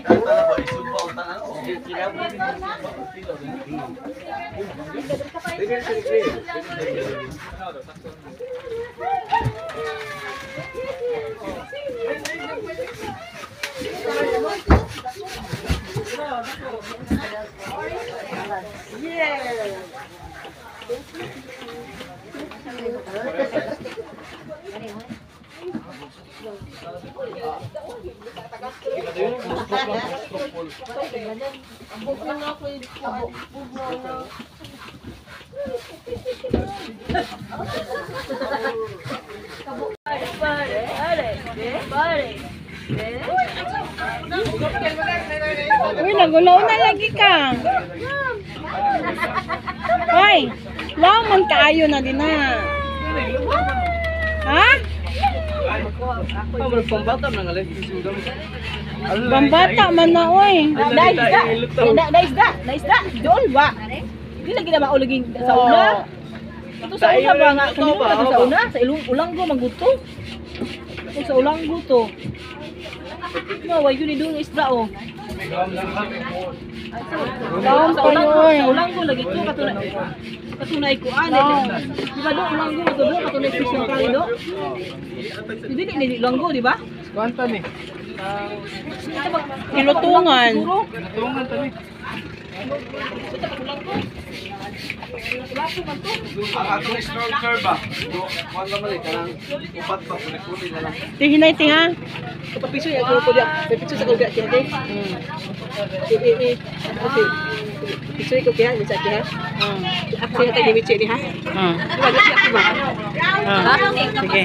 Uy, nagulaw na lagi ka. Hoy, wow, man kaayo na din na. Ha? Bambata man na, oy. Naisda, idol ba? Hindi lagi na maulagin sa una. Ito sa una ba nga? Kung sa una, sa ulanggo magbuto. Ito sa ulanggo to. No, why yun idol isda oh. Sa ulanggo lagi to katunay ko ani. Di ba do ulanggo to do katunay fish ng kali do? Hindi ulanggo, di ba? Kuanta ni. Kilutungan. Kilutungan tani. Ang atong snorkel ba? Kuan ba mali kanang upat ba kulit na lang. Tihinay tinga. Kapag piso ya ko dia. Piso sa kulit kaya. Piso ko kaya bisa kaya. Ako kaya tayo miche ni ha. Wala siya ako ba? Sige.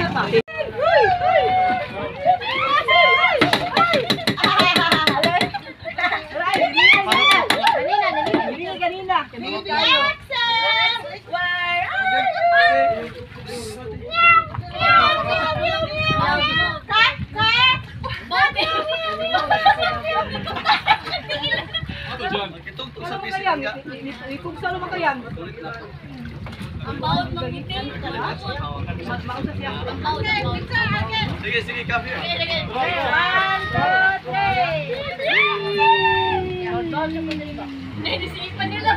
Ang bawat magitin. Sige, sige, kape. 1, 2, 3. Naisipan nila.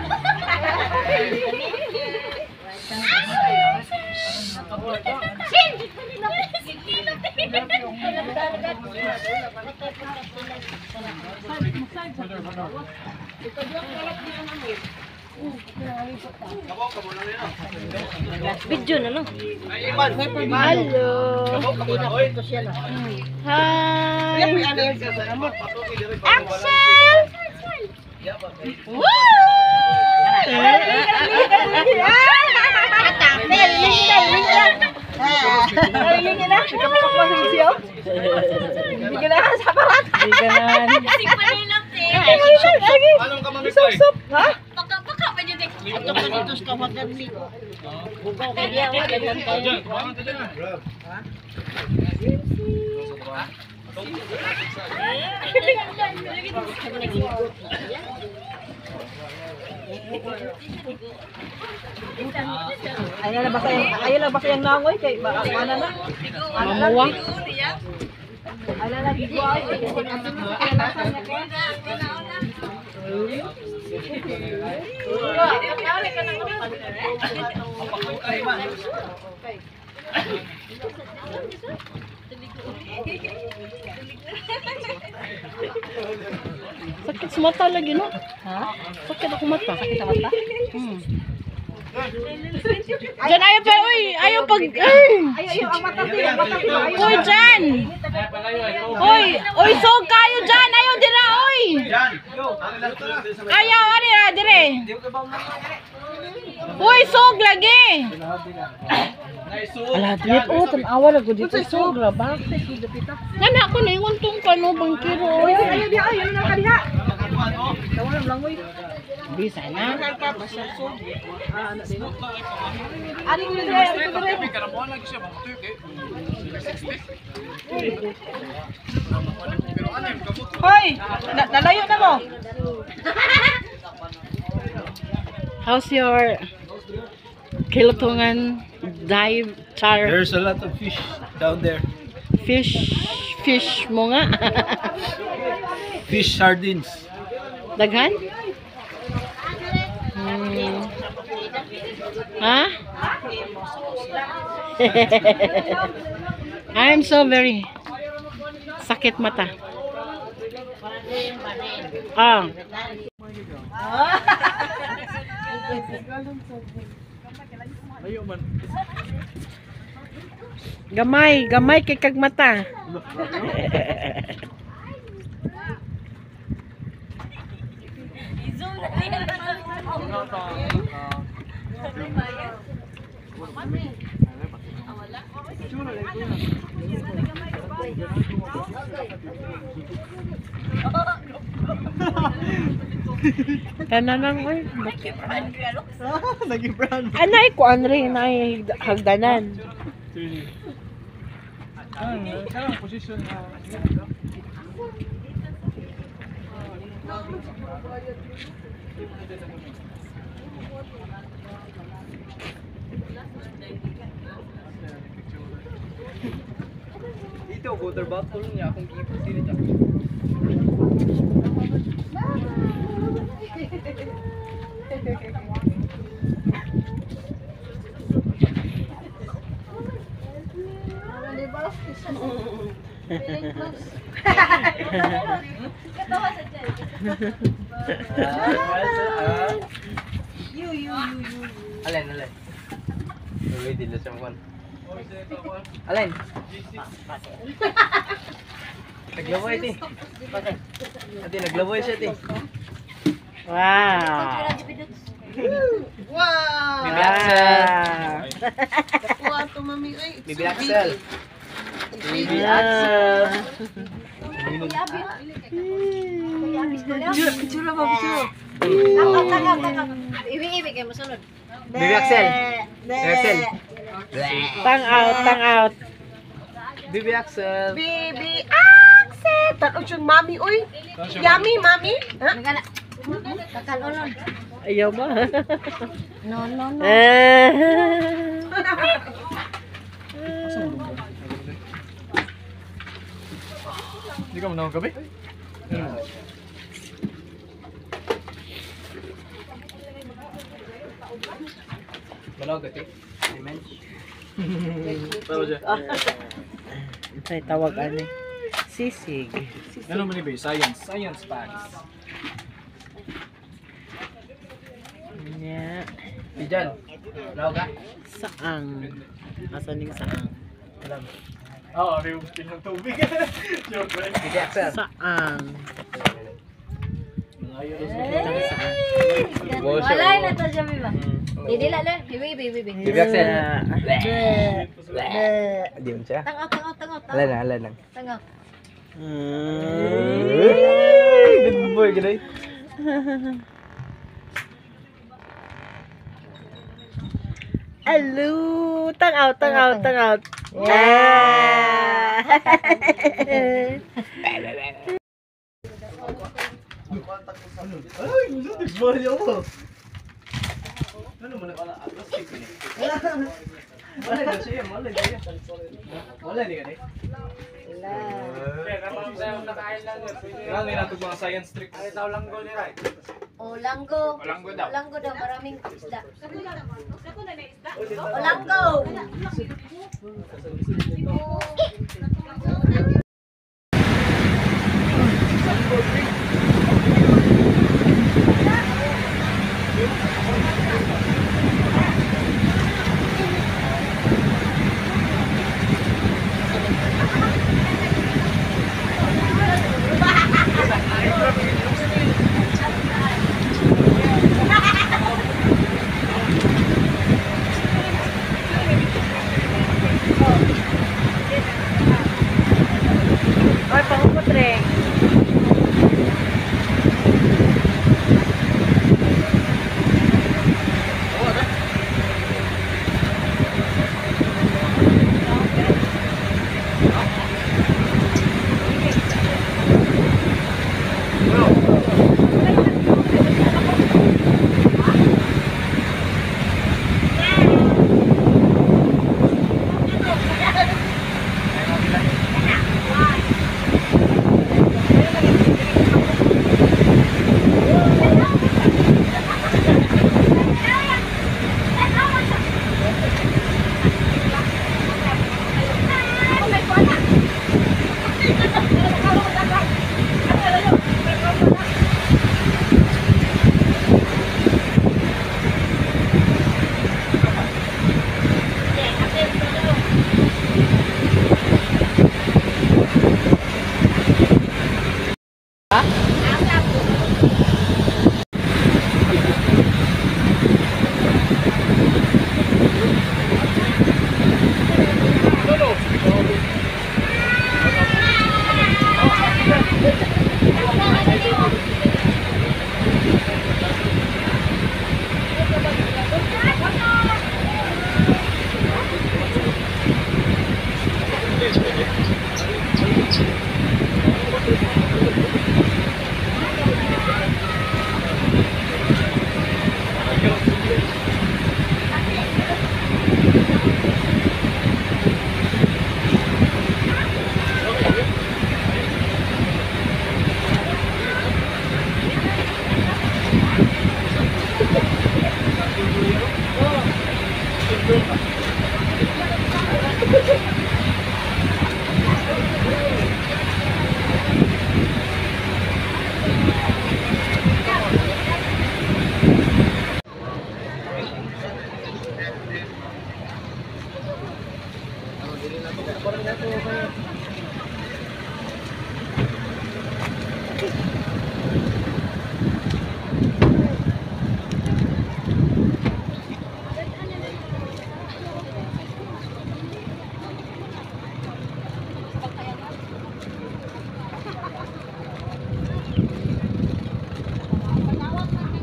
Video na no. Hello. Hi. Action! Woo! Anong ka mamikoy? Baka pa dyan eh. Ito pa dito sa kawagan dito. Bukaw ka diya, wala yan tayo. Ayaw na ba kayang nangoy kay mana na? Mamuwang. Ala na gigwa. Sakit sa mata lagi no. Ha? Sakit ako mata. Sakit sa mata? Diyan ayaw pa, uy, ayaw pag, Ayaw, ang mata din, ang mata din. uy, dyan. Uy, sog kayo dyan, ayaw dira, uy. Ayaw, dire. Uy, sog lagi. Ala, dito, tanawa na ko dito, sog ra ba? Ngana ako na yung untong kano, bangkiro. Ayaw na kadiha. Tawanan lang, uy. Di sana. Ani ko dire, ani ko dire. Hoy, nalayo na mo. How's your Kilutungan dive char? There's a lot of fish down there. Fish mo nga. Fish sardines. Daghan? Ha? I'm so very sakit mata. Ah. Gamay, gamay kay kag mata. I-zoom na yan. Kana nang oy. Nag-brand. Anay ko Andre na hagdanan. Sarang position na. Dito, water bottle niya akong gipasin ito. Katawa sa dyan. Alin. Wait, dito siya man. Alin. Naglaway ti. Ate, naglaway siya ti. Wow. Bibi Axel. Wow. Bibi Axel. Bibi Ah. Picture mo, picture. Iwi-iwi kayo masunod. Bibi Axel. Bibi Axel. Tang out. Bibi Axel. Baby Axel! Tanong yung mami, oy! Yummy, mami! Ha? Nagana. Kakalonon. Ayaw ba? No. Hindi ka manawag gabi? Manawag gabi? Tawag dyan. Say tawag ani. Sisig. Ano man ba? Science facts. Nya. Diyan. Manawag ka? Saang. Asan ning saang? Oo, yung ng tubig. Joke lang. Bibi Axel. Saang. Saang. Wala na to siya, Biba. Hindi lalo. Iwi-iwi. Bibi Axel. Di mo siya? Tangaw. Ala na. Tangaw. Good boy, ganoy. Hello, tang out. Yeah. Ay, nagboy ako. Ano mo na pala atas ko ni? Wala na siya, wala ni ka ni. Wala. Nga natog mga science tricks. Ay daw lang goal ni right. O, langgo. Langgo daw, maraming isda. O, langgo.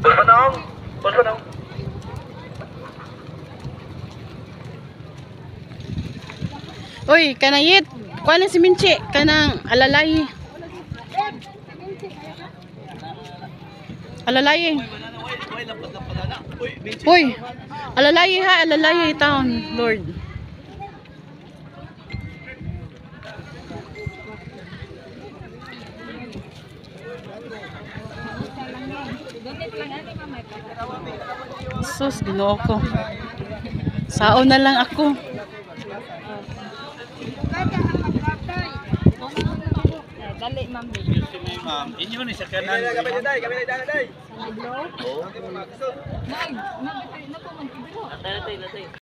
Panong. Panong. Uy, kanayit. Kuha na si Minchi. Kanang alalay. Alalay. Uy, alalay ha. Alalay town, Lord. Sus, ginoo ko. Sao na lang ako. Dali, ma'am. Ma'am, inyo ni sa kanan. Kami na day.